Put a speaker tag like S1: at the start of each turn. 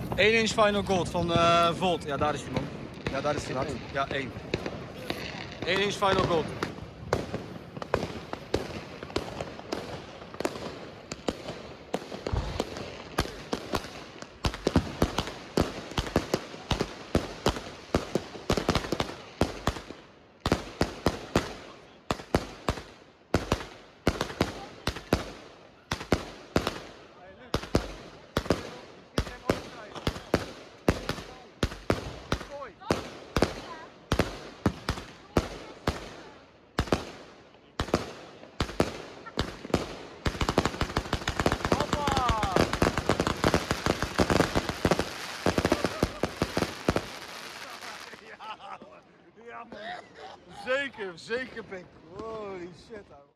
S1: 1 inch final gold van Volt. Ja, daar is die man. Ja, daar is die. Ja, 1. 1 inch final gold.
S2: Ja man, zeker, zeker pik. Holy shit ouwe.